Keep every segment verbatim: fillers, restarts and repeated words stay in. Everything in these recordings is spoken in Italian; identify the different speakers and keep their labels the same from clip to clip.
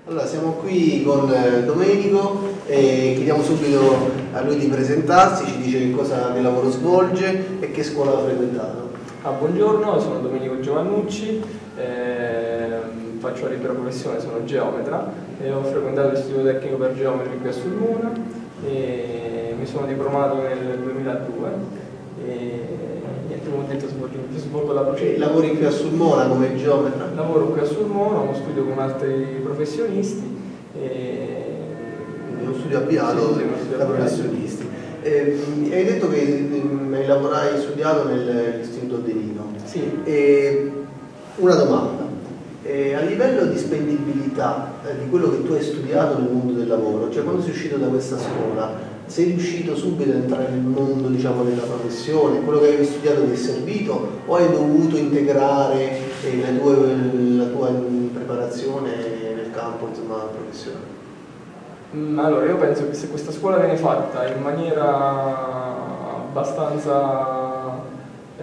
Speaker 1: Allora, siamo qui con Domenico e chiediamo subito a lui di presentarsi, ci dice che cosa che lavoro svolge e che scuola ha frequentato.
Speaker 2: Ah, buongiorno, sono Domenico Giovannucci, eh, faccio la libera professione, sono geometra e ho frequentato l'istituto tecnico per geometri qui a Sulmona e mi sono diplomato nel duemiladue e niente, come ho detto svolgo, svolgo la procedura.
Speaker 1: Lavori qui a Sulmona come geometra?
Speaker 2: Lavoro qui a Sulmona, ho studio con altri professionisti e...
Speaker 1: Uno studio avviato
Speaker 2: sì, sì,
Speaker 1: da professionisti. Eh, hai detto che eh, lavorai, hai studiato nell'istituto De Nino.
Speaker 2: Sì.
Speaker 1: Eh, una domanda, eh, a livello di spendibilità eh, di quello che tu hai studiato nel mondo del lavoro, cioè quando sei uscito da questa scuola, sei riuscito subito ad entrare nel mondo, diciamo, della professione, quello che avevi studiato ti è servito o hai dovuto integrare eh, la, tua, la tua preparazione nel campo, insomma, professionale?
Speaker 2: Allora, io penso che se questa scuola viene fatta in maniera abbastanza eh,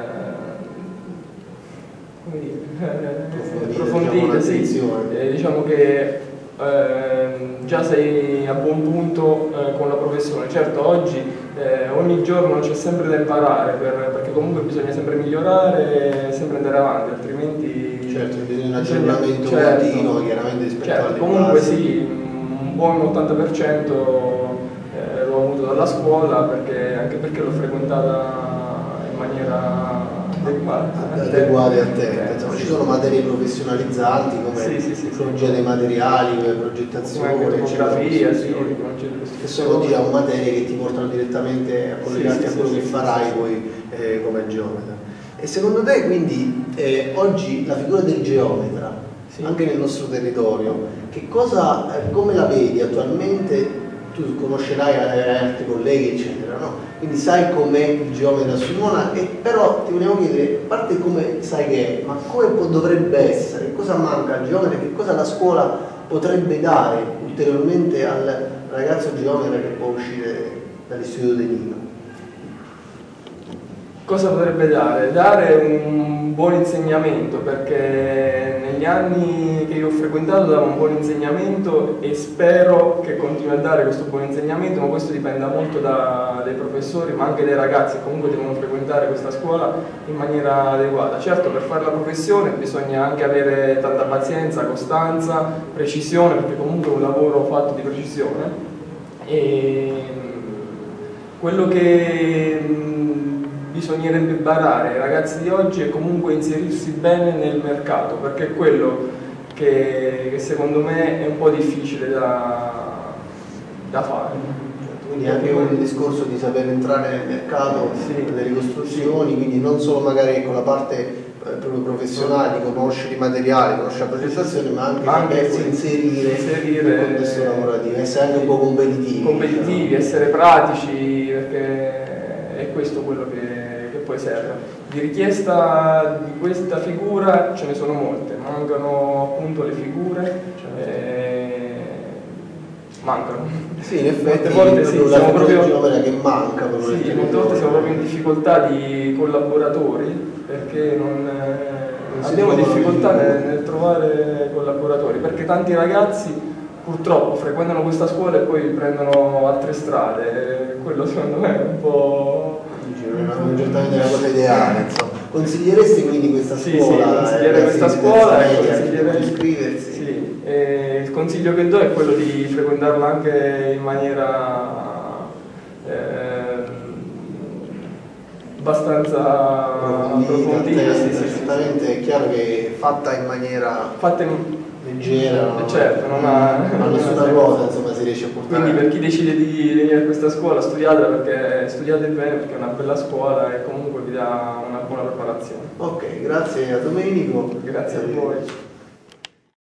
Speaker 2: come dire, approfondita, sì, eh, diciamo che eh, già sei a buon punto eh, con la professione. Certo, oggi eh, ogni giorno c'è sempre da imparare per, perché comunque bisogna sempre migliorare e sempre andare avanti, altrimenti
Speaker 1: certo, bisogna un aggiornamento certo, continuo chiaramente rispetto
Speaker 2: certo,
Speaker 1: alle
Speaker 2: comunque
Speaker 1: basi.
Speaker 2: Sì, un buon ottanta per cento eh, l'ho avuto dalla scuola, perché, anche perché l'ho frequentata in maniera adeguata
Speaker 1: adeguate a te. Insomma, ci sono materie professionalizzanti come
Speaker 2: sì, sì, sì,
Speaker 1: tecnologia dei materiali, come progettazione,
Speaker 2: come topografia, sì,
Speaker 1: che sono diciamo materie che ti portano direttamente a collegarti
Speaker 2: sì,
Speaker 1: a quello
Speaker 2: sì,
Speaker 1: che
Speaker 2: sì,
Speaker 1: farai
Speaker 2: sì,
Speaker 1: poi eh, come geometra. E secondo te quindi eh, oggi la figura del geometra, sì, anche nel nostro territorio, che cosa, eh, come la vedi attualmente? Tu conoscerai altri colleghi eccetera, no? Quindi sai com'è il geometra a Sulmona, e però ti volevo chiedere, a parte come sai che è, ma come dovrebbe essere, che cosa manca al geometra, che cosa la scuola potrebbe dare ulteriormente al ragazzo geometra che può uscire dall'istituto De Nino?
Speaker 2: Cosa potrebbe dare? Dare un buon insegnamento, perché negli anni che io ho frequentato dava un buon insegnamento e spero che continui a dare questo buon insegnamento, ma questo dipende molto da, dai professori, ma anche dai ragazzi che comunque devono frequentare questa scuola in maniera adeguata. Certo, per fare la professione bisogna anche avere tanta pazienza, costanza, precisione, perché comunque è un lavoro fatto di precisione. E quello che bisognerebbe barare ai ragazzi di oggi è comunque inserirsi bene nel mercato, perché è quello che, che secondo me è un po' difficile da, da fare.
Speaker 1: Quindi anche il discorso di saper entrare nel mercato sì, delle costruzioni, sì, quindi non solo magari con la parte eh, proprio professionale, di conoscere i materiali, conoscere la progettazione, ma anche, ma anche sapersi inserire, inserire nel contesto lavorativo, essere anche un po' competitivi.
Speaker 2: Competitivi, diciamo, essere pratici, perché è questo quello che, che poi serve. Di richiesta di questa figura ce ne sono molte, mancano appunto le figure, eh, mancano.
Speaker 1: Sì, in effetti
Speaker 2: molte volte sì, siamo proprio
Speaker 1: che manca.
Speaker 2: Sì, molte volte siamo proprio in difficoltà di collaboratori, perché non, non abbiamo difficoltà nel, nel trovare collaboratori, perché tanti ragazzi purtroppo frequentano questa scuola e poi prendono altre strade, quello secondo me è un po'...
Speaker 1: non è certamente la cosa ideale, insomma. Consiglieresti quindi questa
Speaker 2: sì,
Speaker 1: scuola?
Speaker 2: Sì, consiglierei questa scuola e
Speaker 1: consiglierei iscriversi?
Speaker 2: Sì, e il consiglio che do è quello di frequentarla anche in maniera eh, abbastanza approfondita. Sì, sì,
Speaker 1: certamente sì, è chiaro che fatta in maniera...
Speaker 2: Fatta in...
Speaker 1: leggera,
Speaker 2: no? Certo, non ha,
Speaker 1: ma nessuna cosa insomma si riesce a portare.
Speaker 2: Quindi per chi decide di venire a questa scuola, studiatela, perché studiate bene, perché è una bella scuola e comunque vi dà una buona preparazione.
Speaker 1: Ok, grazie a Domenico.
Speaker 2: Grazie a voi.